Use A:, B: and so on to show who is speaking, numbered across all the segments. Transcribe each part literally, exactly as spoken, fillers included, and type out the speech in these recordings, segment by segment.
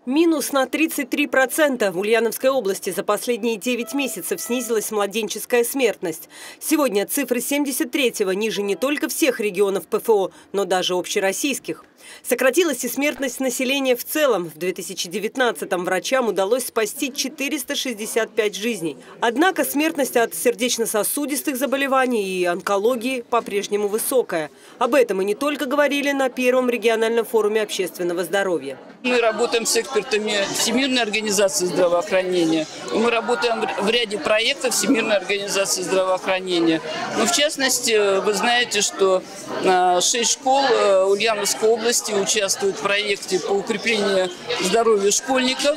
A: Минус на тридцать три процента. В Ульяновской области за последние девять месяцев снизилась младенческая смертность. Сегодня цифры семьдесят третьего ниже не только всех регионов ПФО, но даже общероссийских. Сократилась и смертность населения в целом. В две тысячи девятнадцатом врачам удалось спасти четыреста шестьдесят пять жизней. Однако смертность от сердечно-сосудистых заболеваний и онкологии по-прежнему высокая. Об этом и не только говорили на первом региональном форуме общественного здоровья.
B: Мы работаем с экспертами Всемирной организации здравоохранения. Мы работаем в ряде проектов Всемирной организации здравоохранения. Но в частности, вы знаете, что шесть школ Ульяновской области участвуют в проекте по укреплению здоровья школьников,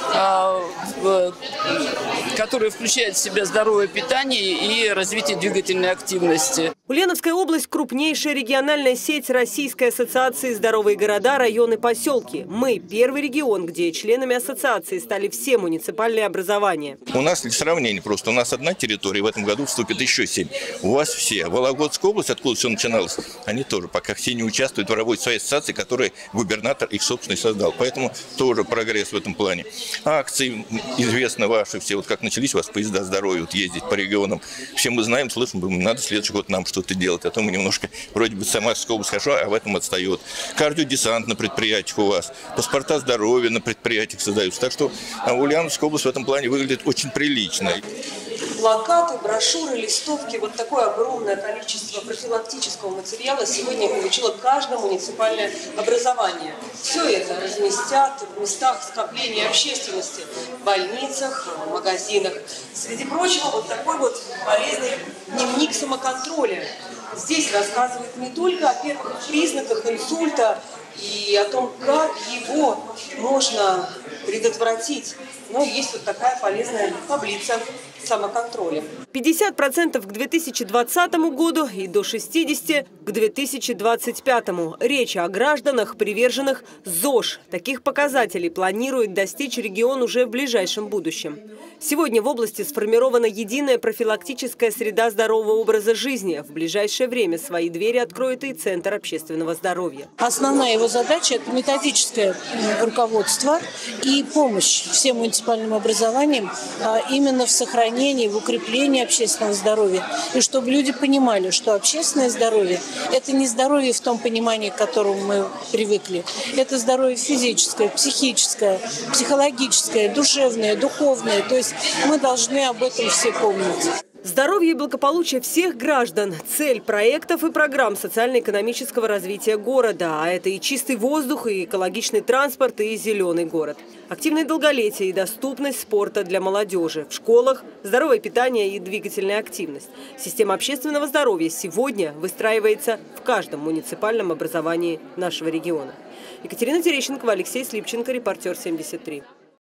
B: который включает в себя здоровое питание и развитие двигательной активности.
A: Ульяновская область – крупнейшая региональная сеть Российской ассоциации «Здоровые города, районы, поселки». Мы – первый регион, где членами ассоциации стали все муниципальные образования.
C: У нас для сравнения просто, у нас одна территория, в этом году вступит еще семь. У вас все. Вологодская область, откуда все начиналось, они тоже пока все не участвуют в работе своей ассоциации, которую губернатор их собственно создал. Поэтому тоже прогресс в этом плане. Акции известны ваши все, вот как начались у вас поезда здоровья, вот ездить по регионам. Все мы знаем, слышим, надо следующий год нам что-то делать, а то мы немножко, вроде бы, Самарская область хорошо, а в этом отстает. Кардиодесант на предприятиях у вас, паспорта здоровья на предприятиях создаются. Так что Ульяновская область в этом плане выглядит очень прилично.
D: Плакаты, брошюры, листовки, вот такое огромное количество профилактического материала сегодня получило каждое муниципальное образование. Все это разместят в местах скопления общественности, в больницах, в магазинах. Среди прочего, вот такой вот полезный дневник самоконтроля. Здесь рассказывают не только о первых признаках инсульта и о том, как его можно предотвратить, но есть вот такая полезная таблица самоконтроля.
A: пятьдесят процентов к две тысячи двадцатому году и до шестидесяти процентов к две тысячи двадцать пятому. Речь о гражданах, приверженных ЗОЖ. Таких показателей планирует достичь регион уже в ближайшем будущем. Сегодня в области сформирована единая профилактическая среда здорового образа жизни. В ближайшее время свои двери откроет и Центр общественного здоровья.
E: Основная его задача – это методическое руководство и помощь всем муниципальным образованиям именно в сохранении, в укреплении общественного здоровья. И чтобы люди понимали, что общественное здоровье – это не здоровье в том понимании, к которому мы привыкли. Это здоровье физическое, психическое, психологическое, душевное, духовное. То есть мы должны об этом все помнить.
A: Здоровье и благополучие всех граждан – цель проектов и программ социально-экономического развития города. А это и чистый воздух, и экологичный транспорт, и зеленый город. Активное долголетие и доступность спорта для молодежи. В школах – здоровое питание и двигательная активность. Система общественного здоровья сегодня выстраивается в каждом муниципальном образовании нашего региона. Екатерина Терещенкова, Алексей Слипченко, Репортер семьдесят три.